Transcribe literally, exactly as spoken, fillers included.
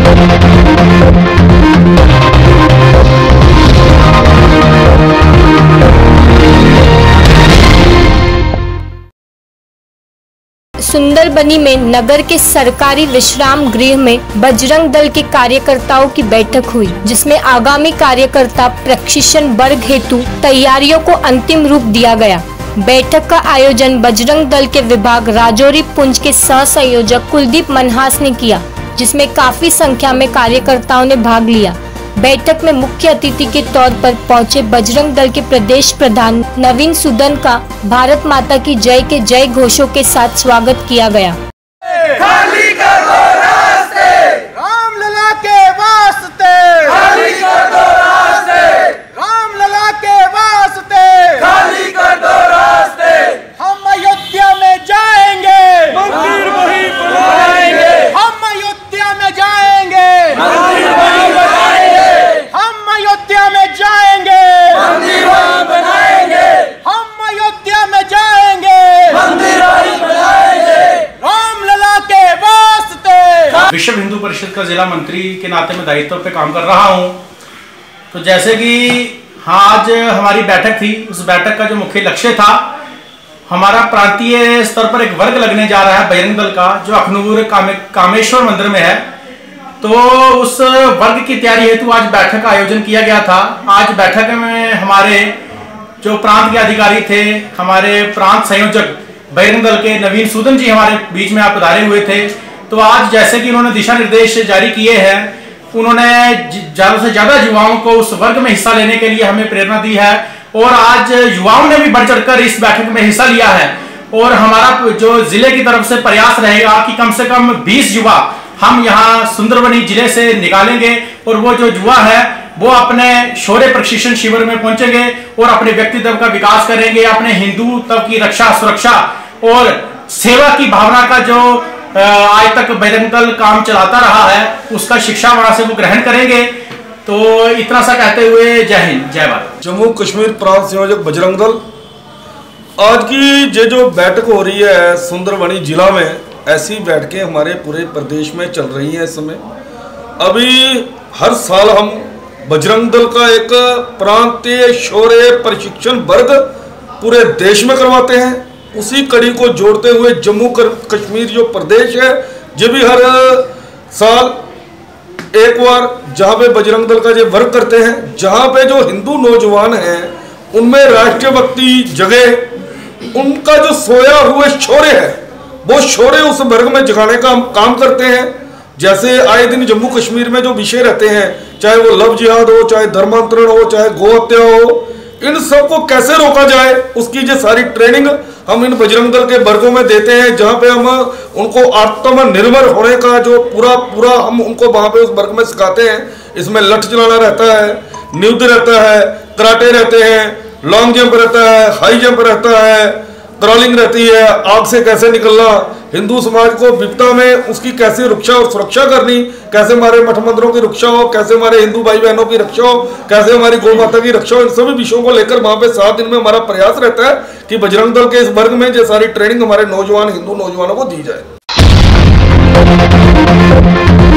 सुंदरबनी में नगर के सरकारी विश्राम गृह में बजरंग दल के कार्यकर्ताओं की बैठक हुई, जिसमें आगामी कार्यकर्ता प्रशिक्षण वर्ग हेतु तैयारियों को अंतिम रूप दिया गया। बैठक का आयोजन बजरंग दल के विभाग राजौरी पुंज के सह संयोजक कुलदीप मनहास ने किया, जिसमें काफी संख्या में कार्यकर्ताओं ने भाग लिया। बैठक में मुख्य अतिथि के तौर पर पहुंचे बजरंग दल के प्रदेश प्रधान नवीन सूदन का भारत माता की जय के जय घोषों के साथ स्वागत किया गया। खाली कर दो रास्ते, रामलला के वास्ते, खाली कर दो रास्ते, रामलला के वास्ते, खाली कर दो रास्ते। हम अयोध्या में जाएंगे, मंदिर वहीं बनाएंगे। हम अयोध्या में जाएंगे, मंदिर वहीं बनाएंगे। हम अयोध्या में जाएंगे, मंदिर वहीं बनाएंगे। हम अयोध्या में जाएंगे, मंदिर वहीं बनाएंगे। रामलला के वास्ते। विश्व हिंदू परिषद का जिला मंत्री के नाते मैं दायित्व पे काम कर रहा हूं। तो जैसे कि हाँ, आज हमारी बैठक थी। उस बैठक का जो मुख्य लक्ष्य था, हमारा प्रांतीय स्तर पर एक वर्ग लगने जा रहा है बजरंग दल का, जो अखनूर कामे, कामेश्वर मंदिर में है। तो उस वर्ग की तैयारी हेतु आज बैठक का आयोजन किया गया था। आज बैठक में हमारे जो प्रांत के अधिकारी थे, हमारे प्रांत संयोजक बजरंग दल के नवीन सूदन जी हमारे बीच में आप पधारे हुए थे। तो आज जैसे कि उन्होंने दिशा निर्देश जारी किए हैं, उन्होंने ज्यादा से ज्यादा युवाओं को उस वर्ग में हिस्सा लेने के लिए हमें प्रेरणा दी है। और आज युवाओं ने भी बढ़ चढ़कर इस बैठक में हिस्सा लिया है। और हमारा जो जिले की तरफ से प्रयास रहेगा कि कम से कम बीस युवा हम यहाँ सुंदरबनी जिले से निकालेंगे। और वो जो युवा है वो अपने शौर्य प्रशिक्षण शिविर में पहुंचेंगे और अपने व्यक्तित्व का विकास करेंगे, अपने हिंदुत्व की रक्षा सुरक्षा और सेवा की भावना का जो आज तक बजरंग दल काम चलाता रहा है, उसका शिक्षा वहां से वो ग्रहण करेंगे। तो इतना सा कहते हुए जय हिंद जय भारत। जम्मू कश्मीर प्रांत संयोजक बजरंग दल, आज की जे जो बैठक हो रही है सुंदरबनी जिला में, ऐसी बैठकें हमारे पूरे प्रदेश में चल रही हैं इस समय। अभी हर साल हम बजरंग दल का एक प्रांतीय शौर्य प्रशिक्षण वर्ग पूरे देश में करवाते हैं। उसी कड़ी को जोड़ते हुए जम्मू कश्मीर जो प्रदेश है, जो भी हर साल एक बार जहाँ पे बजरंग दल का जो वर्क करते हैं, जहाँ पे जो हिंदू नौजवान हैं उनमें राष्ट्रीय भक्ति जगे, उनका जो सोया हुआ शौर्य है वो शौर्य उस वर्ग में जगाने का हम काम करते हैं। जैसे आए दिन जम्मू कश्मीर में जो विषय रहते हैं, चाहे वो लव जिहाद हो, चाहे धर्मांतरण हो, चाहे गौ हत्या हो, इन सब को कैसे रोका जाए उसकी जो सारी ट्रेनिंग हम इन बजरंग दल के वर्गों में देते हैं, जहाँ पे हम उनको आत्मनिर्भर होने का जो पूरा पूरा हम उनको वहाँ पे उस वर्ग में सिखाते हैं। इसमें लठ चलाना रहता है, न्यूद रहता है, कराटे रहते हैं, लॉन्ग जंप रहता है, हाई जंप रहता है, क्रॉलिंग रहती है, आग से कैसे निकलना, हिंदू समाज को विपदा में उसकी कैसे रक्षा और सुरक्षा करनी, कैसे हमारे मठ मंदिरों की रक्षा हो, कैसे हमारे हिंदू भाई बहनों की रक्षा हो, कैसे हमारी गौ माता की रक्षा हो, इन सभी विषयों को लेकर वहाँ पे सात दिन में हमारा प्रयास रहता है कि बजरंग दल के इस वर्ग में जो सारी ट्रेनिंग हमारे नौजवान हिंदू नौजवानों को दी जाए।